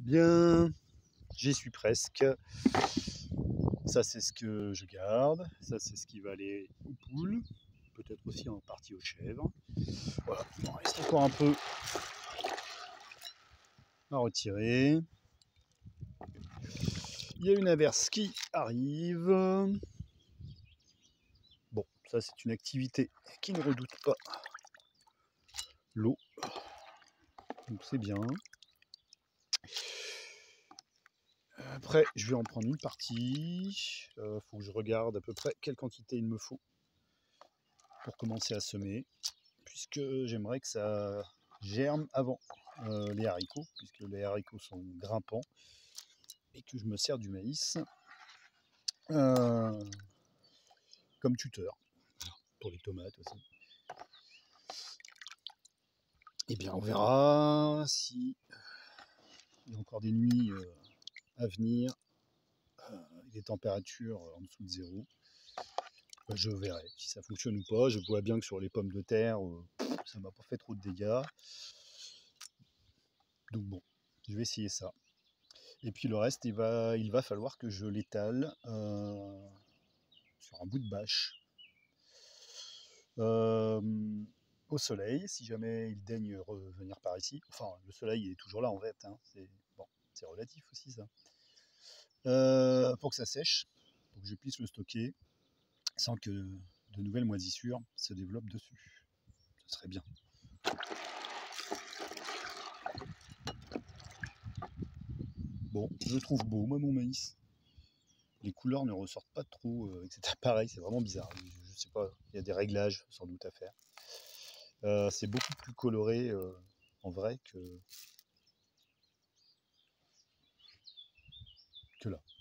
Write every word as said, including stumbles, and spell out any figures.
Bien, j'y suis presque. Ça, c'est ce que je garde. Ça, c'est ce qui va aller aux poules. Peut-être aussi en partie aux chèvres. Voilà, il en reste encore un peu à retirer. Il y a une averse qui arrive. Bon, ça, c'est une activité qui ne redoute pas l'eau. Donc, c'est bien. Après, je vais en prendre une partie. Il euh, faut que je regarde à peu près quelle quantité il me faut pour commencer à semer, puisque j'aimerais que ça germe avant euh, les haricots, puisque les haricots sont grimpants, et que je me sers du maïs euh, comme tuteur, pour les tomates aussi. Et bien on verra si il y a encore des nuits euh, à venir, euh, des températures en dessous de zéro. Je verrai si ça fonctionne ou pas. Je vois bien que sur les pommes de terre, euh, ça m'a pas fait trop de dégâts. Donc bon, je vais essayer ça. Et puis le reste, il va, il va falloir que je l'étale euh, sur un bout de bâche euh, au soleil, si jamais il daigne revenir par ici. Enfin, le soleil il est toujours là en fait. Hein. C'est bon, c'est relatif aussi ça. Euh, pour que ça sèche, pour que je puisse le stocker sans que de nouvelles moisissures se développent dessus. Ce serait bien. Bon, je le trouve beau, moi, mon maïs. Les couleurs ne ressortent pas trop euh, avec cet appareil, c'est vraiment bizarre. Je, je sais pas, il y a des réglages sans doute à faire. Euh, c'est beaucoup plus coloré euh, en vrai que, que là.